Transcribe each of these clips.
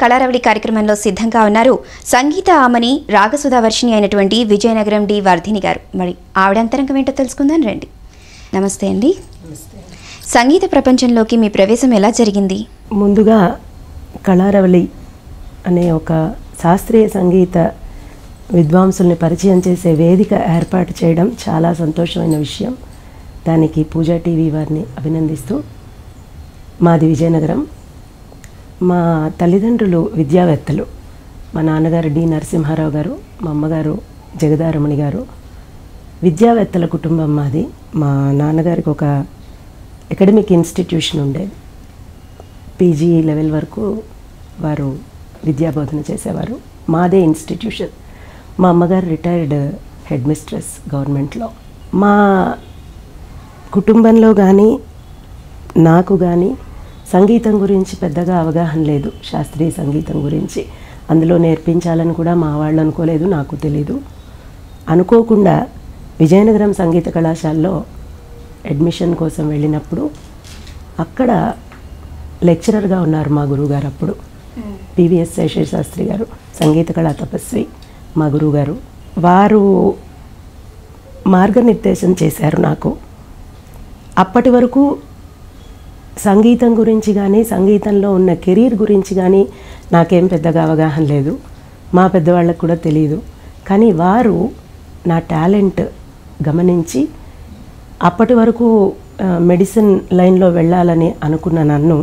కళారవళి కార్యక్రమంలో సిద్ధంగా ఉన్నారు సంగీత ఆమని రాగసుధా వర్షిణి అయినటువంటి విజయనగరం D.వardhini గారు. మరి ఆవిడ అంతరంగం ఏంటో తెలుసుకుందాం రండి. నమస్తే అండి. సంగీత ప్రపంచంలోకి మీ ప్రవేశం ఎలా జరిగింది? ముందుగా కళారవళి అనే ఒక శాస్త్రీయ సంగీత విద్వాంసుల్ని పరిచయం చేసే వేదిక ఏర్పాటు చేయడం చాలా సంతోషమైన విషయం. దానికి పూజా టీవీ వారిని అభినందిస్తూ, మాది విజయనగరం. మా తల్లిదండ్రులు విద్యావేత్తలు. మా నాన్నగారు డి నరసింహారావు గారు, మా అమ్మగారు జగదారమణి గారు. విద్యావేత్తల కుటుంబం మాది. మా నాన్నగారికి ఒక అకాడమిక్ ఇన్స్టిట్యూషన్ ఉండేది. పీజీ లెవెల్ వరకు వారు విద్యాబోధన చేసేవారు. మాదే ఇన్స్టిట్యూషన్. మా అమ్మగారు రిటైర్డ్ హెడ్ మిస్ట్రెస్ గవర్నమెంట్లో. మా కుటుంబంలో కానీ నాకు కానీ సంగీతం గురించి పెద్దగా అవగాహన లేదు. శాస్త్రీయ సంగీతం గురించి అందులో నేర్పించాలని కూడా మా వాళ్ళు అనుకోలేదు, నాకు తెలీదు. అనుకోకుండా విజయనగరం సంగీత కళాశాలలో అడ్మిషన్ కోసం వెళ్ళినప్పుడు అక్కడ లెక్చరర్గా ఉన్నారు మా గురువుగారు. అప్పుడు పివిఎస్ శేషశాస్త్రి గారు, సంగీత కళా తపస్వి మా గురువుగారు. వారు మార్గనిర్దేశం చేశారు నాకు. అప్పటి వరకు సంగీతం గురించి కానీ సంగీతంలో ఉన్న కెరీర్ గురించి కానీ నాకేం పెద్దగా అవగాహన లేదు. మా పెద్దవాళ్ళకు కూడా తెలియదు. కానీ వారు నా టాలెంట్ గమనించి అప్పటి వరకు మెడిసిన్ లైన్లో వెళ్ళాలని అనుకున్న నన్ను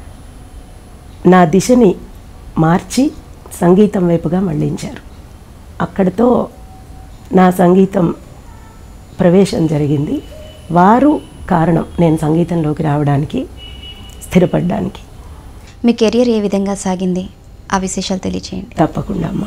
నా దిశని మార్చి సంగీతం వైపుగా మళ్ళించారు. అక్కడితో నా సంగీతం ప్రవేశం జరిగింది. వారు కారణం నేను సంగీతంలోకి రావడానికి, స్థిరపడడానికి. మీ కెరియర్ ఏ విధంగా సాగింది? ఆ విశేషాలు తెలియచేయండి. తప్పకుండా అమ్మా.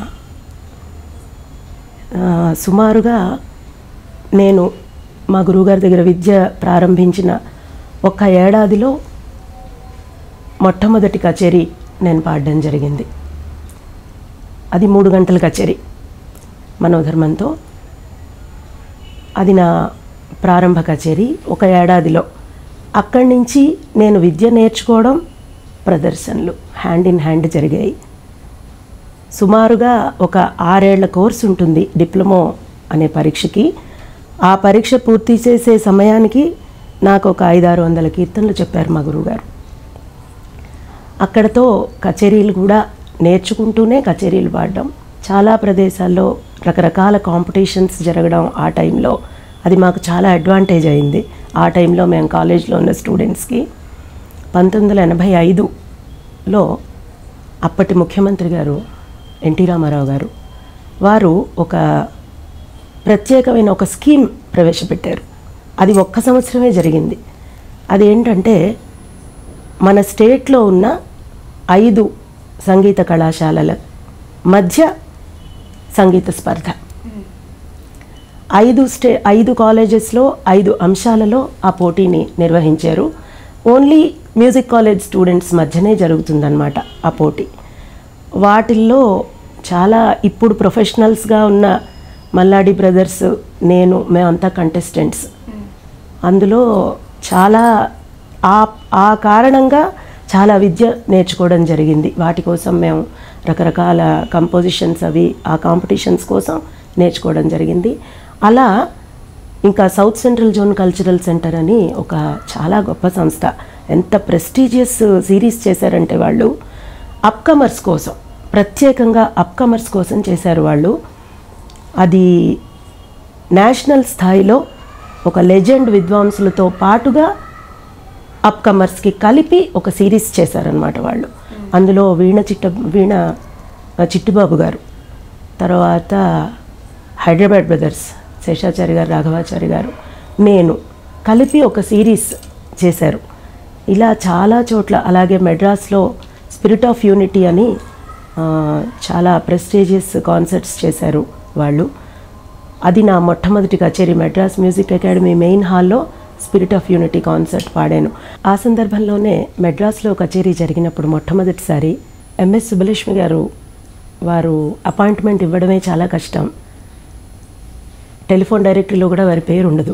సుమారుగా నేను మా గురువుగారి దగ్గర విద్య ప్రారంభించిన ఒక్క ఏడాదిలో మొట్టమొదటి కచేరీ నేను పాడడం జరిగింది. అది 3 గంటల కచేరీ మనోధర్మంతో. అది నా ప్రారంభ కచేరీ. ఒక ఏడాదిలో అక్కడి నుంచి నేను విద్య నేర్చుకోవడం, ప్రదర్శనలు హ్యాండ్ ఇన్ హ్యాండ్ జరిగాయి. సుమారుగా ఒక 6 ఏళ్ల కోర్సు ఉంటుంది డిప్లొమా అనే పరీక్షకి. ఆ పరీక్ష పూర్తి చేసే సమయానికి నాకు ఒక 500-600 కీర్తనలు చెప్పారు మా గురువుగారు. అక్కడతో కచేరీలు కూడా నేర్చుకుంటూనే కచేరీలు పాడడం, చాలా ప్రదేశాల్లో రకరకాల కాంపిటీషన్స్ జరగడం. ఆ టైంలో అది మాకు చాలా అడ్వాంటేజ్ అయింది. ఆ టైంలో మేము కాలేజ్లో ఉన్న స్టూడెంట్స్కి. 1985లో అప్పటి ముఖ్యమంత్రి గారు ఎన్టీ రామారావు గారు వారు ఒక ప్రత్యేకమైన ఒక స్కీమ్ ప్రవేశపెట్టారు. అది 1 సంవత్సరమే జరిగింది. అదేంటంటే మన స్టేట్లో ఉన్న 5 సంగీత కళాశాలల మధ్య సంగీత స్పర్ధ. 5 కాలేజెస్లో 5 అంశాలలో ఆ పోటీని నిర్వహించారు. ఓన్లీ మ్యూజిక్ కాలేజ్ స్టూడెంట్స్ మధ్యనే జరుగుతుందన్నమాట ఆ పోటీ. వాటిల్లో చాలా ఇప్పుడు ప్రొఫెషనల్స్గా ఉన్న మల్లాడి బ్రదర్స్, మేమంతా కంటెస్టెంట్స్. అందులో చాలా ఆ కారణంగా చాలా విద్య నేర్చుకోవడం జరిగింది. వాటి కోసం మేము రకరకాల కంపోజిషన్స్ అవి ఆ కాంపిటీషన్స్ కోసం నేర్చుకోవడం జరిగింది. అలా ఇంకా south central zone cultural centre అని ఒక చాలా గొప్ప సంస్థ, ఎంత ప్రెస్టీజియస్ సిరీస్ చేశారంటే వాళ్ళు అప్కమర్స్ కోసం, ప్రత్యేకంగా అప్కమర్స్ కోసం చేశారు వాళ్ళు. అది నేషనల్ స్థాయిలో ఒక లెజెండ్ విద్వాంసులతో పాటుగా అప్కమర్స్కి కలిపి ఒక సిరీస్ చేశారనమాట వాళ్ళు. అందులో వీణ చిట్టిబాబు గారు, తర్వాత హైదరాబాద్ బ్రదర్స్ శేషాచారి గారు, రాఘవాచారి గారు, నేను కలిపి ఒక సిరీస్ చేశారు. ఇలా చాలా చోట్ల, అలాగే మెడ్రాస్లో స్పిరిట్ ఆఫ్ యూనిటీ అని చాలా ప్రెస్టీజియస్ కాన్సర్ట్స్ చేశారు వాళ్ళు. అది నా మొట్టమొదటి కచేరీ. మెడ్రాస్ మ్యూజిక్ అకాడమీ మెయిన్ హాల్లో స్పిరిట్ ఆఫ్ యూనిటీ కాన్సర్ట్ పాడాను. ఆ సందర్భంలోనే మెడ్రాస్లో కచేరీ జరిగినప్పుడు మొట్టమొదటిసారి ఎంఎస్ సుబ్బలక్ష్మి గారు వారు అపాయింట్మెంట్ ఇవ్వడమే చాలా కష్టం. టెలిఫోన్ డైరెక్టరీలో కూడా వారి పేరు ఉండదు.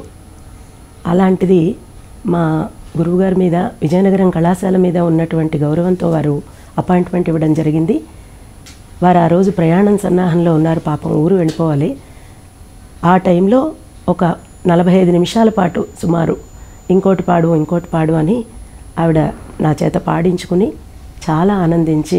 అలాంటిది మా గురువుగారి మీద, విజయనగరం కళాశాల మీద ఉన్నటువంటి గౌరవంతో వారు అపాయింట్మెంట్ ఇవ్వడం జరిగింది. వారు ఆ రోజు ప్రయాణం సన్నాహంలో ఉన్నారు, పాపం ఊరు వెళ్ళిపోవాలి. ఆ టైంలో ఒక 45 నిమిషాల పాటు సుమారు ఇంకోటి పాడు అని ఆవిడ నా చేత పాడించుకుని చాలా ఆనందించి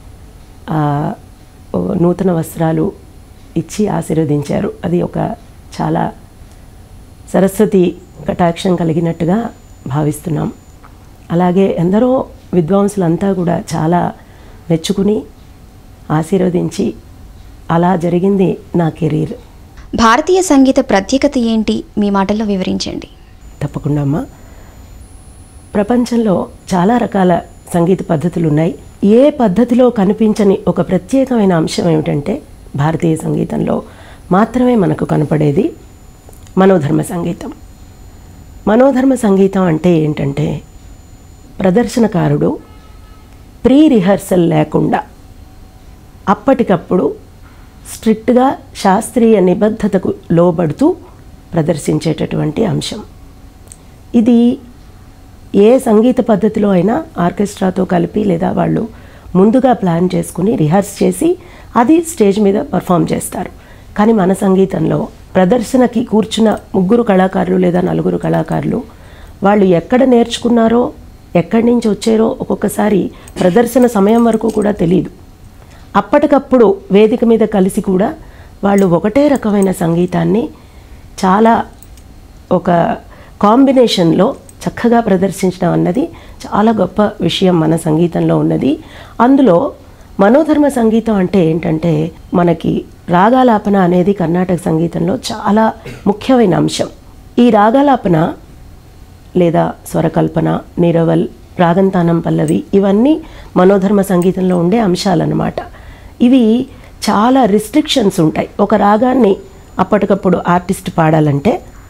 నూతన వస్త్రాలు ఇచ్చి ఆశీర్వదించారు. అది ఒక చాలా సరస్వతి కటాక్షం కలిగినట్టుగా భావిస్తున్నాం. అలాగే ఎందరో విద్వాంసులంతా కూడా చాలా మెచ్చుకుని ఆశీర్వదించి అలా జరిగింది నా కెరీర్. భారతీయ సంగీత ప్రత్యేకత ఏంటి మీ మాటల్లో వివరించండి. తప్పకుండా అమ్మా. ప్రపంచంలో చాలా రకాల సంగీత పద్ధతులు ఉన్నాయి. ఏ పద్ధతిలో కనిపించని ఒక ప్రత్యేకమైన అంశం ఏమిటంటే భారతీయ సంగీతంలో మాత్రమే మనకు కనపడేది మనోధర్మ సంగీతం. మనోధర్మ సంగీతం అంటే ఏంటంటే ప్రదర్శనకారుడు ప్రీ రిహర్సల్ లేకుండా అప్పటికప్పుడు స్ట్రిక్ట్గా శాస్త్రీయ నిబద్ధతకు లోబడుతూ ప్రదర్శించేటటువంటి అంశం. ఇది ఏ సంగీత పద్ధతిలో అయినా ఆర్కెస్ట్రాతో కలిపి లేదా వాళ్ళు ముందుగా ప్లాన్ చేసుకుని రిహర్స్ చేసి అది స్టేజ్ మీద పర్ఫామ్ చేస్తారు. కానీ మన సంగీతంలో ప్రదర్శనకి కూర్చున్న 3 కళాకారులు లేదా 4 కళాకారులు వాళ్ళు ఎక్కడ నేర్చుకున్నారో ఎక్కడి నుంచి వచ్చారో ఒక్కొక్కసారి ప్రదర్శన సమయం వరకు కూడా తెలియదు. అప్పటికప్పుడు వేదిక మీద కలిసి కూడా వాళ్ళు ఒకటే రకమైన సంగీతాన్ని చాలా ఒక కాంబినేషన్లో చక్కగా ప్రదర్శించడం అన్నది చాలా గొప్ప విషయం మన సంగీతంలో ఉన్నది. అందులో మనోధర్మ సంగీతం అంటే ఏంటంటే మనకి రాగాలాపన అనేది కర్ణాటక సంగీతంలో చాలా ముఖ్యమైన అంశం. ఈ రాగాలాపన లేదా స్వరకల్పన, నిరవల్, రాగంతానం పల్లవి ఇవన్నీ మనోధర్మ సంగీతంలో ఉండే అంశాలన్నమాట. ఇవి చాలా రిస్ట్రిక్షన్స్ ఉంటాయి. ఒక రాగాన్ని అప్పటికప్పుడు ఆర్టిస్ట్ పాడాలంటే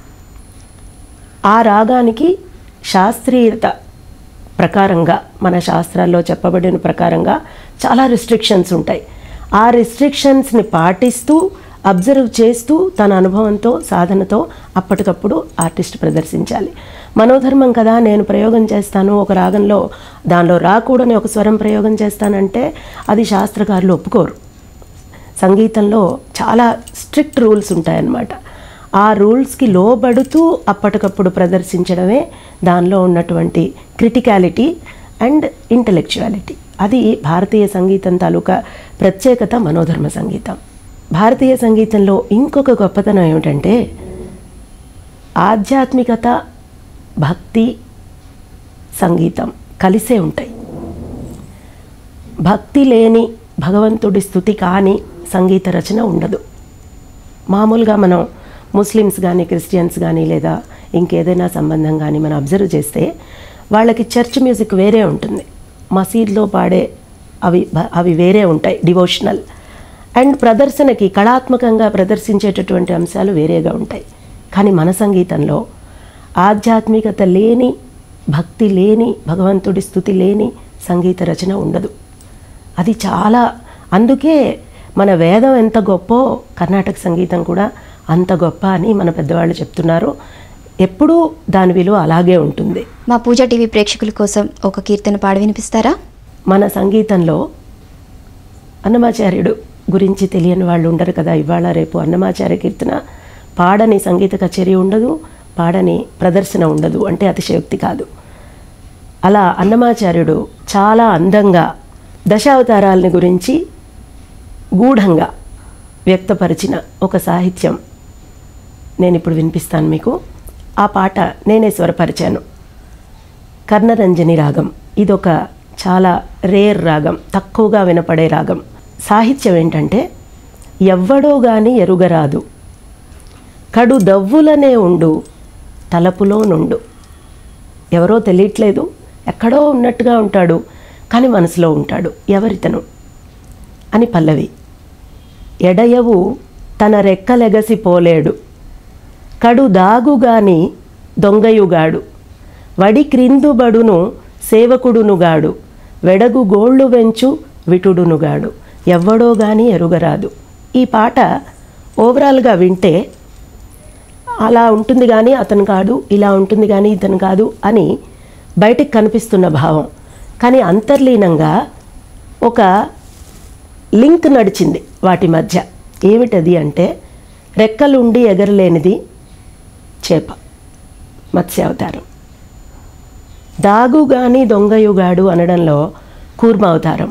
ఆ రాగానికి శాస్త్రీయత ప్రకారంగా మన శాస్త్రాల్లో చెప్పబడిన ప్రకారంగా చాలా రిస్ట్రిక్షన్స్ ఉంటాయి. ఆ రిస్ట్రిక్షన్స్ని పాటిస్తూ అబ్జర్వ్ చేస్తూ తన అనుభవంతో సాధనతో అప్పటికప్పుడు ఆర్టిస్ట్ ప్రదర్శించాలి. మనోధర్మం కదా, నేను ప్రయోగం చేస్తాను ఒక రాగంలో, దానిలో రాకూడని ఒక స్వరం ప్రయోగం చేస్తానంటే అది శాస్త్రకారులు ఒప్పుకోరు. సంగీతంలో చాలా స్ట్రిక్ట్ రూల్స్ ఉంటాయన్నమాట. ఆ రూల్స్కి లోబడుతూ అప్పటికప్పుడు ప్రదర్శించడమే దానిలో ఉన్నటువంటి క్రిటికాలిటీ అండ్ ఇంటలెక్చువాలిటీ. అది భారతీయ సంగీతం తాలూకా ప్రత్యేకత మనోధర్మ సంగీతం. భారతీయ సంగీతంలో ఇంకొక గొప్పతనం ఏమిటంటే ఆధ్యాత్మికత, భక్తి, సంగీతం కలిసే ఉంటాయి. భక్తి లేని, భగవంతుడి స్తుతి కాని సంగీత రచన ఉండదు. మామూలుగా మనం ముస్లిమ్స్ కానీ క్రిస్టియన్స్ కానీ లేదా ఇంకేదైనా సంబంధం కానీ మనం అబ్జర్వ్ చేస్తే వాళ్ళకి చర్చ్ మ్యూజిక్ వేరే ఉంటుంది, మసీద్లో పాడే అవి వేరే ఉంటాయి, డివోషనల్. అండ్ ప్రదర్శనకి కళాత్మకంగా ప్రదర్శించేటటువంటి అంశాలు వేరేగా ఉంటాయి. కానీ మన సంగీతంలో ఆధ్యాత్మికత లేని, భక్తి లేని, భగవంతుడి స్తుతి లేని సంగీత రచన ఉండదు. అది చాలా, అందుకే మన వేదం ఎంత గొప్పో కర్ణాటక సంగీతం కూడా అంత గొప్ప అని మన పెద్దవాళ్ళు చెప్తున్నారు. ఎప్పుడూ దాని విలువ అలాగే ఉంటుంది. మా పూజ టీవీ ప్రేక్షకుల కోసం ఒక కీర్తన పాడి వినిపిస్తారా? మన సంగీతంలో అన్నమాచార్యుడు గురించి తెలియని వాళ్ళు ఉండరు కదా. ఇవాళ రేపు అన్నమాచార్య కీర్తన పాడని సంగీత కచేరీ ఉండదు, పాడని ప్రదర్శన ఉండదు అంటే అతిశయోక్తి కాదు. అలా అన్నమాచార్యుడు చాలా అందంగా దశావతారాలని గురించి గూఢంగా వ్యక్తపరిచిన ఒక సాహిత్యం నేను ఇప్పుడు వినిపిస్తాను మీకు. ఆ పాట నేనే స్వరపరిచాను. కర్ణరంజని రాగం. ఇదొక చాలా రేర్ రాగం, తక్కువగా వినపడే రాగం. సాహిత్యం ఏంటంటే ఎవ్వడో గాని ఎరుగరాదు, కడు దవ్వులనే ఉండు తలపులో నుండు. ఎవరో తెలియట్లేదు, ఎక్కడో ఉన్నట్టుగా ఉంటాడు కానీ మనసులో ఉంటాడు, ఎవరితను అని పల్లవి. ఎడయవు తన రెక్కలెగసి పోలేడు, కడు దాగుగాని దొంగయుగాడు, వడి క్రిందుబడును సేవకుడునుగాడు, వెడగు గోళ్ళు వెంచు విటుడునుగాడు, ఎవ్వడో గాని ఎరుగరాదు. ఈ పాట ఓవరాల్గా వింటే అలా ఉంటుంది కానీ అతను కాదు, ఇలా ఉంటుంది కానీ ఇతను కాదు అని బయటికి కనిపిస్తున్న భావం. కానీ అంతర్లీనంగా ఒక లింక్ నడిచింది వాటి మధ్య. ఏమిటది అంటే రెక్కలుండి ఎగరలేనిది చేప, మత్స్యావతారం. దాగుగాని దొంగయుగాడు అనడంలో కూర్మ అవతారం.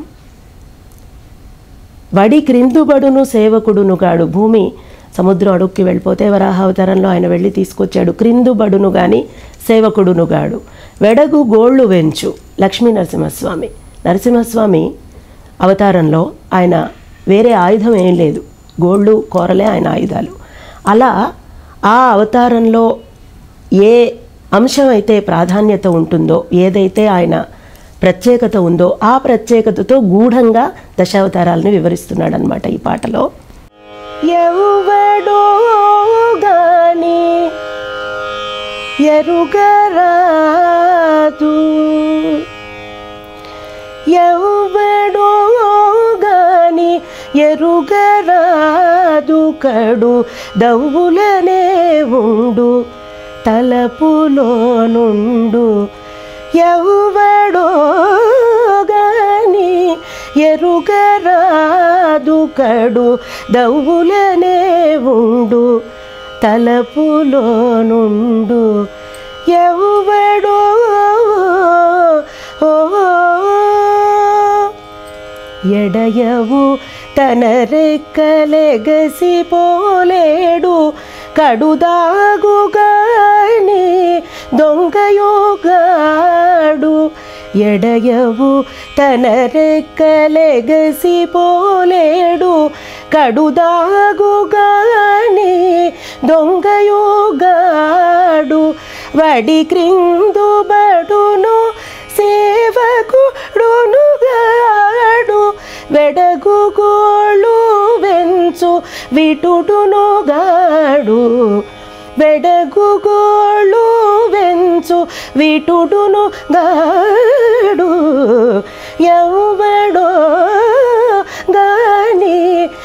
వడి క్రిందుబడును సేవకుడును గాడు. భూమి సముద్రం అడుక్కి వెళ్ళిపోతే వరాహ అవతారంలో ఆయన వెళ్ళి తీసుకొచ్చాడు. క్రిందుబడును గాని సేవకుడును గాడు. వెడగు గోళ్ళు వెంచు లక్ష్మీ నరసింహస్వామి. నరసింహస్వామి అవతారంలో ఆయన వేరే ఆయుధం ఏం లేదు, గోళ్ళు కోరలే ఆయన ఆయుధాలు. అలా ఆ అవతారంలో ఏ అంశం అయితే ప్రాధాన్యత ఉంటుందో, ఏదైతే ఆయన ప్రత్యేకత ఉందో ఆ ప్రత్యేకతతో గూఢంగా దశావతారాలను వివరిస్తున్నాడు అన్నమాట ఈ పాటలో. ఎవడో గాని ఎరుగరాదు, ఎవడో గాని ఎరుగరాదు, కడు దవ్వులనే ఉండు తలపులో నుండు. ఎవడో గాని ఎరుగరాదు, కడు దవ్వులనే ఉండు తలపులో నుండు. ఎవడో ఎడయవు తన రెక్కలెగసిపోలేడు, కడుదాగుగాని దొంగయోగాడు. ఎడయవు తన రెక్కలెగసిపోలేడు, కడుదాగుగాని దొంగయోగాడు. వడి క్రిందు బడును సేవకుడును గాడు, వెడగు గోళ్ళు వెంచు విటుడును గాడు. వెడగు గోళ్ళు వెంచు విటుడును గాడు. ఎవడో గాని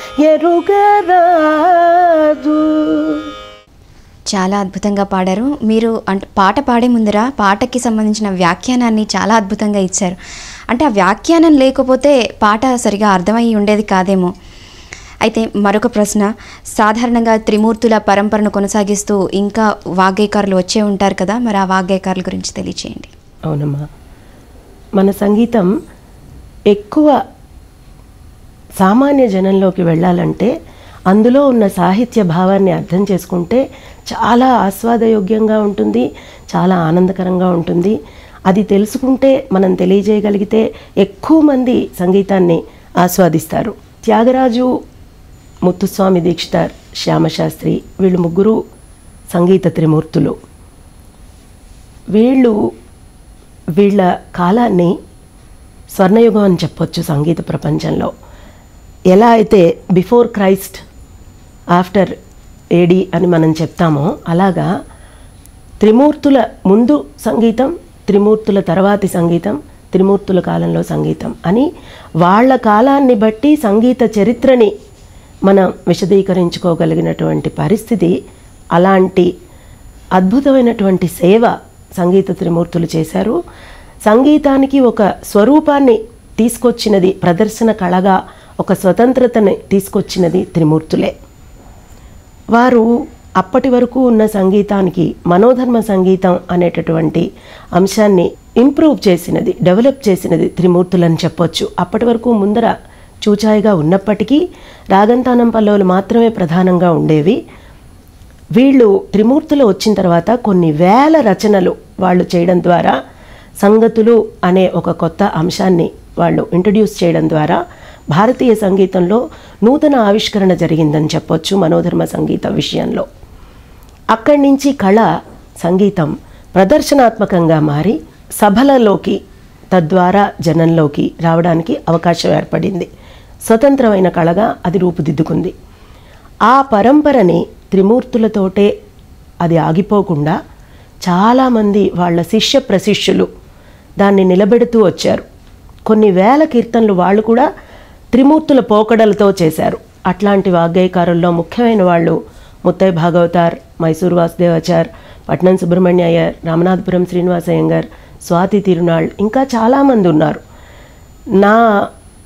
ఎరుగరాదు. చాలా అద్భుతంగా పాడారు మీరు. అంటే పాట పాడే ముందర పాటకి సంబంధించిన వ్యాఖ్యానాన్ని చాలా అద్భుతంగా ఇచ్చారు. అంటే ఆ వ్యాఖ్యానం లేకపోతే పాట సరిగా అర్థమయ్యి ఉండేది కాదేమో. అయితే మరొక ప్రశ్న, సాధారణంగా త్రిమూర్తుల పరంపరను కొనసాగిస్తూ ఇంకా వాగ్గేయకారులు వచ్చే ఉంటారు కదా, మరి ఆ వాగ్గేయకారుల గురించి తెలియచేయండి. అవునమ్మా, మన సంగీతం ఎక్కువ సామాన్య జనంలోకి వెళ్ళాలంటే అందులో ఉన్న సాహిత్య భావాన్ని అర్థం చేసుకుంటే చాలా ఆస్వాదయోగ్యంగా ఉంటుంది, చాలా ఆనందకరంగా ఉంటుంది. అది తెలుసుకుంటే, మనం తెలియజేయగలిగితే ఎక్కువ మంది సంగీతాన్ని ఆస్వాదిస్తారు. త్యాగరాజు, ముత్తుస్వామి దీక్షితార్, శ్యామశాస్త్రి, వీళ్ళు ముగ్గురు సంగీత త్రిమూర్తులు. వీళ్ళ కాలాన్ని స్వర్ణయుగం అని చెప్పొచ్చు సంగీత ప్రపంచంలో. ఎలా అయితే బిఫోర్ క్రైస్ట్ ఆఫ్టర్ ఏడి అని మనం చెప్తామో, అలాగా త్రిమూర్తుల ముందు సంగీతం, త్రిమూర్తుల తర్వాతి సంగీతం, త్రిమూర్తుల కాలంలో సంగీతం అని వాళ్ళ కాలాన్ని బట్టి సంగీత చరిత్రని మనం విశదీకరించుకోగలిగినటువంటి పరిస్థితి, అలాంటి అద్భుతమైనటువంటి సేవ సంగీత త్రిమూర్తులు చేశారు. సంగీతానికి ఒక స్వరూపాన్ని తీసుకొచ్చినది, ప్రదర్శన కళగా ఒక స్వతంత్రతని తీసుకొచ్చినది త్రిమూర్తులే. వారు అప్పటి వరకు ఉన్న సంగీతానికి మనోధర్మ సంగీతం అనేటటువంటి అంశాన్ని ఇంప్రూవ్ చేసినది, డెవలప్ చేసినది త్రిమూర్తులని చెప్పొచ్చు. అప్పటి వరకు ముందర చూచాయిగా ఉన్నప్పటికీ రాగంతానం పల్లవులు మాత్రమే ప్రధానంగా ఉండేవి. వీళ్ళు త్రిమూర్తులు వచ్చిన తర్వాత కొన్ని వేల రచనలు వాళ్ళు చేయడం ద్వారా, సంగతులు అనే ఒక కొత్త అంశాన్ని వాళ్ళు ఇంట్రడ్యూస్ చేయడం ద్వారా భారతీయ సంగీతంలో నూతన ఆవిష్కరణ జరిగిందని చెప్పొచ్చు మనోధర్మ సంగీత విషయంలో. అక్కడి నుంచి కళ, సంగీతం ప్రదర్శనాత్మకంగా మారి సభలలోకి, తద్వారా జనంలోకి రావడానికి అవకాశం ఏర్పడింది. స్వతంత్రమైన కళగా అది రూపుదిద్దుకుంది. ఆ పరంపరని త్రిమూర్తులతోటే అది ఆగిపోకుండా చాలామంది వాళ్ళ శిష్య ప్రశిష్యులు దాన్ని నిలబెడుతూ వచ్చారు. కొన్ని వేల కీర్తనలు వాళ్ళు కూడా త్రిమూర్తుల పోకడలతో చేశారు. అట్లాంటి వాగ్గేయకారుల్లో ముఖ్యమైన వాళ్ళు ముత్తై భాగవతార్, మైసూర్ వాసుదేవాచార్, పట్నం సుబ్రహ్మణ్య అయ్యర్, రామనాథపురం శ్రీనివాస అయ్యంగార్, స్వాతి తిరునాళ్, ఇంకా చాలామంది ఉన్నారు. నా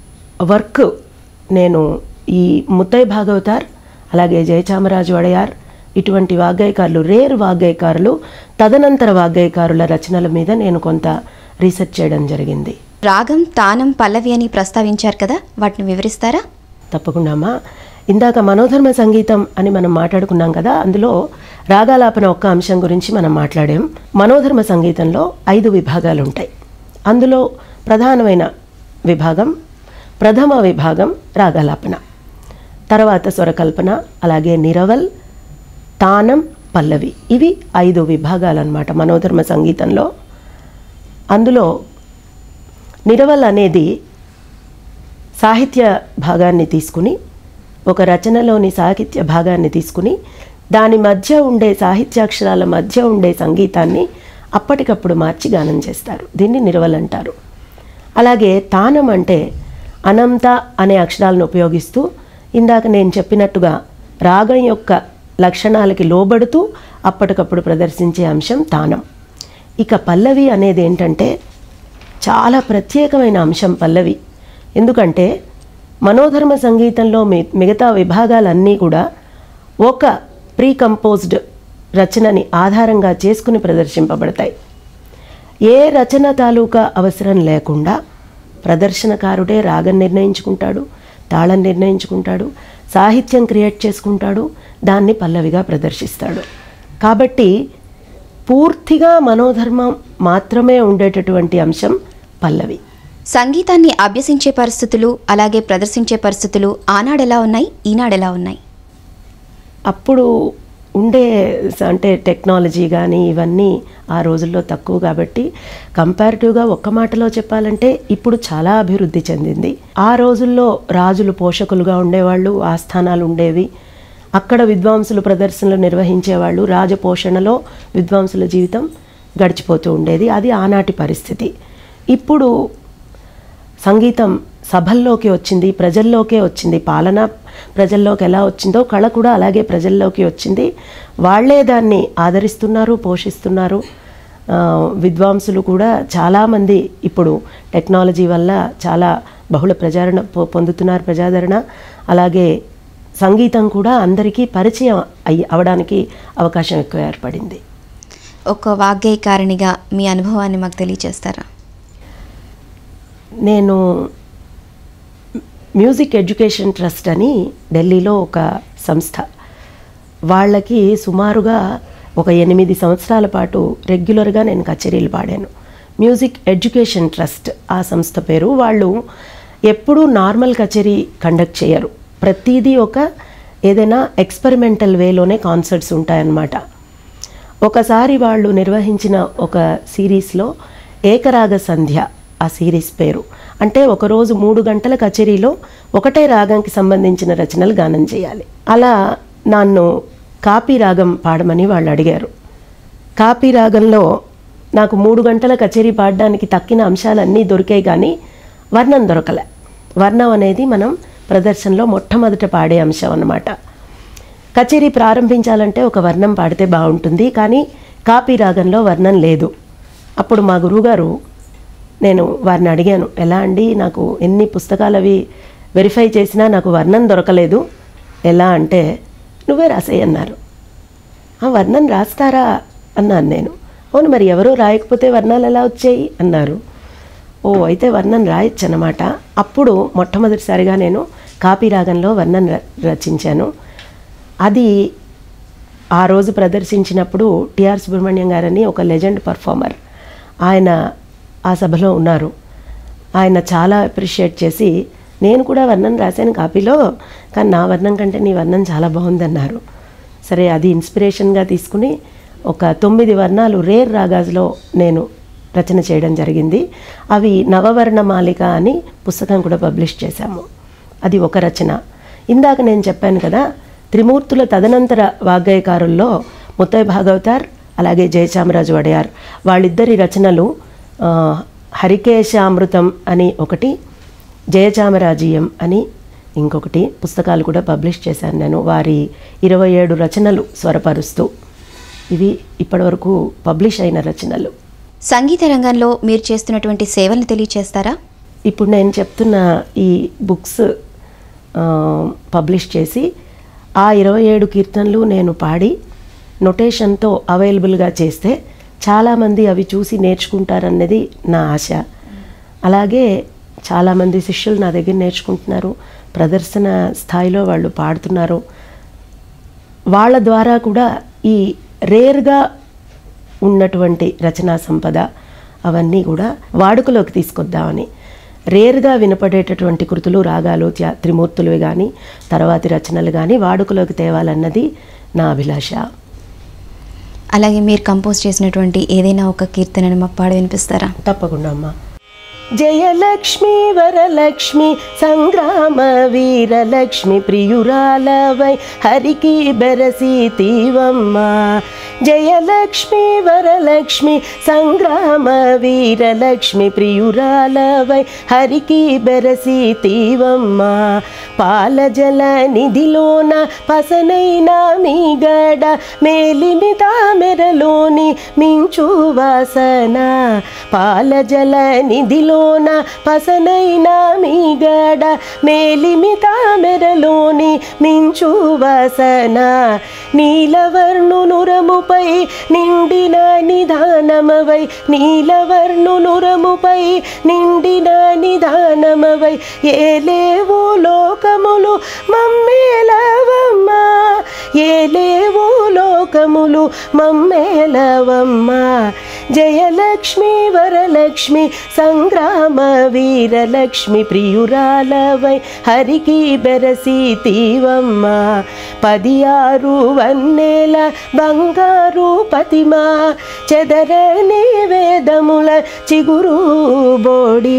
వర్క్ నేను ఈ ముత్తై భాగవతార్ అలాగే జయచామరాజు అడయార్ ఇటువంటి వాగ్గేయకారులు, రేర్ వాగ్గేయకారులు, తదనంతర వాగ్గేయకారుల రచనల మీద నేను కొంత రీసెర్చ్ చేయడం జరిగింది. రాగం, తానం, పల్లవి అని ప్రస్తావించారు కదా, వాటిని వివరిస్తారా? తప్పకుండా అమ్మా. ఇందాక మనోధర్మ సంగీతం అని మనం మాట్లాడుకున్నాం కదా, అందులో రాగాలాపన ఒక్క అంశం గురించి మనం మాట్లాడాం. మనోధర్మ సంగీతంలో 5 విభాగాలు ఉంటాయి. అందులో ప్రధానమైన విభాగం, ప్రథమ విభాగం రాగాలాపన, తర్వాత స్వరకల్పన, అలాగే నిరవల్, తానం, పల్లవి. ఇవి 5 విభాగాలు అన్నమాట మనోధర్మ సంగీతంలో. అందులో నిరవల్ అనేది సాహిత్య భాగాన్ని తీసుకుని, ఒక రచనలోని సాహిత్య భాగాన్ని తీసుకుని దాని మధ్య ఉండే సాహిత్యాక్షరాల మధ్య ఉండే సంగీతాన్ని అప్పటికప్పుడు మార్చి గానం చేస్తారు. దీన్ని నిరవల్ అంటారు. అలాగే తానం అంటే అనంత అనే అక్షరాలను ఉపయోగిస్తూ ఇందాక నేను చెప్పినట్టుగా రాగం యొక్క లక్షణాలకి లోబడుతూ అప్పటికప్పుడు ప్రదర్శించే అంశం తానం. ఇక పల్లవి అనేది ఏంటంటే చాలా ప్రత్యేకమైన అంశం పల్లవి. ఎందుకంటే మనోధర్మ సంగీతంలో మిగతా విభాగాలన్నీ కూడా ఒక ప్రీ కంపోజ్డ్ రచనని ఆధారంగా చేసుకుని ప్రదర్శింపబడతాయి. ఏ రచన తాలూకా అవసరం లేకుండా ప్రదర్శనకారుడే రాగం నిర్ణయించుకుంటాడు, తాళం నిర్ణయించుకుంటాడు, సాహిత్యం క్రియేట్ చేసుకుంటాడు, దాన్ని పల్లవిగా ప్రదర్శిస్తాడు. కాబట్టి పూర్తిగా మనోధర్మం మాత్రమే ఉండేటటువంటి అంశం పల్లవి. సంగీతాన్ని అభ్యసించే పరిస్థితులు అలాగే ప్రదర్శించే పరిస్థితులు ఆనాడెలా ఉన్నాయి, ఈనాడెలా ఉన్నాయి? అప్పుడు ఉండే అంటే టెక్నాలజీ కానీ ఇవన్నీ ఆ రోజుల్లో తక్కువ కాబట్టి కంపారిటివ్గా ఒక్క మాటలో చెప్పాలంటే ఇప్పుడు చాలా అభివృద్ధి చెందింది. ఆ రోజుల్లో రాజులు పోషకులుగా ఉండేవాళ్ళు, ఆస్థానాలు ఉండేవి, అక్కడ విద్వాంసులు ప్రదర్శనలు నిర్వహించేవాళ్ళు, రాజపోషణలో విద్వాంసుల జీవితం గడిచిపోతూ ఉండేది. అది ఆనాటి పరిస్థితి. ఇప్పుడు సంగీతం సభల్లోకి వచ్చింది, ప్రజల్లోకే వచ్చింది. పాలన ప్రజల్లోకి ఎలా వచ్చిందో కళ కూడా అలాగే ప్రజల్లోకి వచ్చింది. వాళ్ళే దాన్ని ఆదరిస్తున్నారు, పోషిస్తున్నారు. విద్వాంసులు కూడా చాలామంది ఇప్పుడు టెక్నాలజీ వల్ల చాలా బహుళ ప్రజాదరణ పొందుతున్నారు, ప్రజాదరణ. అలాగే సంగీతం కూడా అందరికీ పరిచయం అవడానికి అవకాశం ఎక్కువ ఏర్పడింది. ఒక వాగ్గేయకారిణిగా మీ అనుభవాన్ని మాకు తెలియజేస్తారా? నేను మ్యూజిక్ ఎడ్యుకేషన్ ట్రస్ట్ అని ఢిల్లీలో ఒక సంస్థ, వాళ్ళకి సుమారుగా ఒక 8 సంవత్సరాల పాటు రెగ్యులర్గా నేను కచేరీలు పాడాను. మ్యూజిక్ ఎడ్యుకేషన్ ట్రస్ట్ ఆ సంస్థ పేరు. వాళ్ళు ఎప్పుడూ నార్మల్ కచేరీ కండక్ట్ చేయరు, ప్రతిదీ ఒక ఏదైనా ఎక్స్పెరిమెంటల్ వేలోనే కాన్సర్ట్స్ ఉంటాయన్నమాట. ఒకసారి వాళ్ళు నిర్వహించిన ఒక సిరీస్లో ఏకరాగ సంధ్య ఆ సిరీస్ పేరు. అంటే ఒకరోజు 3 గంటల కచేరీలో ఒకటే రాగంకి సంబంధించిన రచనలు గానం చేయాలి. అలా నన్ను కాపీ రాగం పాడమని వాళ్ళు అడిగారు. కాపీ రాగంలో నాకు 3 గంటల కచేరీ పాడడానికి తక్కిన అంశాలన్నీ దొరికాయి, కానీ వర్ణం దొరకలే. వర్ణం అనేది మనం ప్రదర్శనలో మొట్టమొదట పాడే అంశం అన్నమాట. కచేరీ ప్రారంభించాలంటే ఒక వర్ణం పాడితే బాగుంటుంది, కానీ కాపీ రాగంలో వర్ణం లేదు. అప్పుడు మా గురువుగారు, నేను వారిని అడిగాను, ఎలా అండి, నాకు ఎన్ని పుస్తకాలు అవి వెరిఫై చేసినా నాకు వర్ణం దొరకలేదు, ఎలా అంటే నువ్వే రాసేయి అన్నారు. ఆ వర్ణం రాస్తారా అన్నాను నేను. అవును, మరి ఎవరో రాయకపోతే వర్ణాలు ఎలా వచ్చాయి అన్నారు. ఓ, అయితే వర్ణం రాయొచ్చు అన్నమాట. అప్పుడు మొట్టమొదటిసారిగా నేను కాపీ రాగంలో వర్ణం రచించాను. అది ఆ రోజు ప్రదర్శించినప్పుడు టిఆర్ సుబ్రహ్మణ్యం గారని ఒక లెజెండ్ పర్ఫార్మర్, ఆయన ఆ సభలో ఉన్నారు. ఆయన చాలా అప్రిషియేట్ చేసి, నేను కూడా వర్ణం రాశాను కాపీలో, కానీ నా వర్ణం కంటే నీ వర్ణం చాలా బాగుందన్నారు. సరే, అది ఇన్స్పిరేషన్గా తీసుకుని ఒక 9 వర్ణాలు రేర్ రాగాజ్లో నేను రచన చేయడం జరిగింది. అవి నవవర్ణమాలిక అని పుస్తకం కూడా పబ్లిష్ చేశాము. అది ఒక రచన. ఇందాక నేను చెప్పాను కదా, త్రిమూర్తుల తదనంతర వాగ్గేయకారుల్లో ముత్తై భాగవతార్ అలాగే జయచామరాజు అడయార్ వాళ్ళిద్దరి రచనలు హరికేశామృతం అని ఒకటి, జయచామరాజీయం అని ఇంకొకటి పుస్తకాలు కూడా పబ్లిష్ చేశాను నేను. వారి 27 రచనలు స్వరపరుస్తూ, ఇవి ఇప్పటివరకు పబ్లిష్ అయిన రచనలు. సంగీత రంగంలో మీరు చేస్తున్నటువంటి సేవలను తెలియచేస్తారా? ఇప్పుడు నేను చెప్తున్న ఈ బుక్స్ పబ్లిష్ చేసి ఆ 27 కీర్తనలు నేను పాడి నొటేషన్తో అవైలబుల్గా చేస్తే చాలామంది అవి చూసి నేర్చుకుంటారన్నది నా ఆశ. అలాగే చాలామంది శిష్యులు నా దగ్గర నేర్చుకుంటున్నారు, ప్రదర్శన స్థాయిలో వాళ్ళు పాడుతున్నారు. వాళ్ళ ద్వారా కూడా ఈ రేర్గా ఉన్నటువంటి రచనా సంపద అవన్నీ కూడా వాడుకలోకి తీసుకొద్దామని, రేర్గా వినపడేటటువంటి కృతులు, రాగాలు, త్రిమూర్తులు కానీ తర్వాతి రచనలు కానీ వాడుకలోకి తేవాలన్నది నా అభిలాష. అలాగే మీరు కంపోజ్ చేసినటువంటి ఏదైనా ఒక కీర్తనను మాకు పాడి వినిపిస్తారా? తప్పకుండా అమ్మా. జయలక్ష్మి వరలక్ష్మి సంగ్రామ వీరలక్ష్మి ప్రియురాలవై హరికి బెరసితివమ్మ. జయలక్ష్మి వరలక్ష్మి సంగ్రామ వీరలక్ష్మి ప్రియురాలవై హరికి బెరసితివమ్మ. పాలజల నిధిలోన పసనైన మీగడ మేలిమిత మెరలోని మించు వాసన. పాలజల నిధిలోన పసనైన మీగడ మేలిమిత మెరలోని మించు వాసన. నీలవర్ణునురముపై నిండిన నిధానమవై, నీలవర్ణునురముపై నిండిన నిధానమవై ఏలేవో లోకములు మమ్మేలవమ్మ. ఏలేవో లోకములు మమ్మేలవమ్మ. జయలక్ష్మి వరలక్ష్మి సంగ్రామ వీరలక్ష్మి ప్రియురాలవై హరికి బెరసితివమ్మ. 16 వన్నెల బంగారు పతిమ చెదరని వేదముల చిగురు బోడి.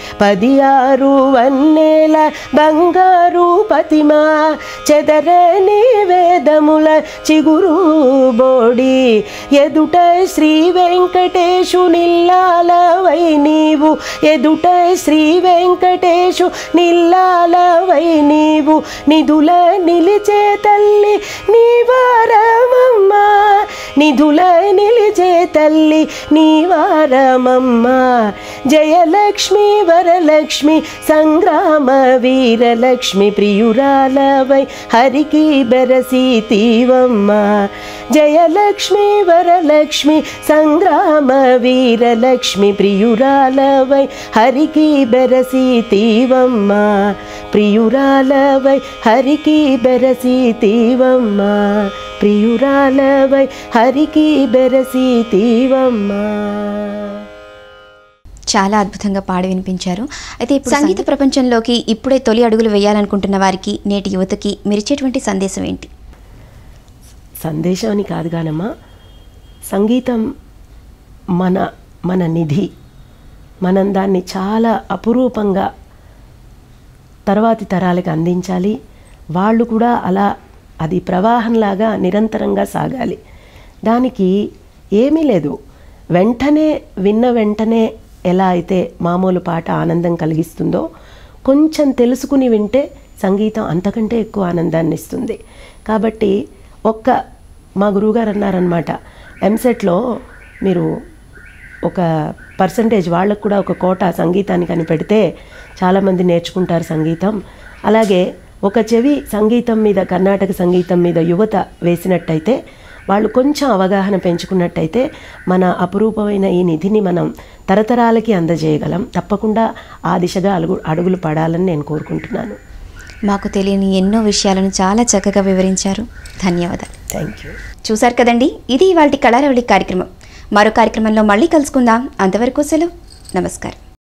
16 వన్నెల బంగారు పతిమ చెదరని వేదముల చిగురు బోడి. ఎదుట శ్రీ వెంకటేశు నిల్లాలవై నీవు, ఎదుట శ్రీ వెంకటేశు నిల్లాలవై నీవు. నిధుల నిలిచే తల్లి నీవారమమ్మ, నిధుల నిలిచే తల్లి నీవారమమ్మ. జయలక్ష్మి వరలక్ష్మి సంగ్రామ వీరలక్ష్మి ప్రియురాలవై హరికి బెరసితివమ్మ. జయలక్ష్మి వరలక్ష్మి సంగ్రామ వీరలక్ష్మి ప్రియురాలవై హరికి బెరసితివమ్మ. ప్రియురాలవై హరికి బెరసితివమ్మ. ప్రియురాలవై హరికి బెరసితివమ్మ. చాలా అద్భుతంగా పాడి వినిపించారు. అయితే ఇప్పుడు సంగీత ప్రపంచంలోకి ఇప్పుడే తొలి అడుగులు వేయాలనుకుంటున్న వారికి, నేటి యువతకి మీరిచ్చేటువంటి సందేశం ఏంటి? సందేశం అని కాదు కానమ్మా, సంగీతం మన నిధి. మనం దాన్ని చాలా అపురూపంగా తర్వాతి తరాలకు అందించాలి. వాళ్ళు కూడా అలా అది ప్రవాహంలాగా నిరంతరంగా సాగాలి. దానికి ఏమీ లేదు, వెంటనే విన్న వెంటనే ఎలా అయితే మామూలు పాట ఆనందం కలిగిస్తుందో, కొంచెం తెలుసుకుని వింటే సంగీతం అంతకంటే ఎక్కువ ఆనందాన్ని ఇస్తుంది. కాబట్టి మా గురువుగారు అన్నారనమాట, ఎంసెట్లో మీరు ఒక పర్సంటేజ్ వాళ్ళకు కూడా ఒక కోట సంగీతానికి అని పెడితే చాలామంది నేర్చుకుంటారు సంగీతం. అలాగే ఒక చెవి సంగీతం మీద, కర్ణాటక సంగీతం మీద యువత వేసినట్టయితే, వాళ్ళు కొంచెం అవగాహన పెంచుకున్నట్టయితే మన అపురూపమైన ఈ నిధిని మనం తరతరాలకి అందజేయగలం. తప్పకుండా ఆ దిశగా అడుగులు పడాలని నేను కోరుకుంటున్నాను. మాకు తెలియని ఎన్నో విషయాలను చాలా చక్కగా వివరించారు. ధన్యవాదాలు. Thank you. చూశారు కదండి, ఇది ఇవాల్టి కళారవళి కార్యక్రమం. మరో కార్యక్రమంలో మళ్ళీ కలుసుకుందాం. అంతవరకు సెలవు. నమస్కారం.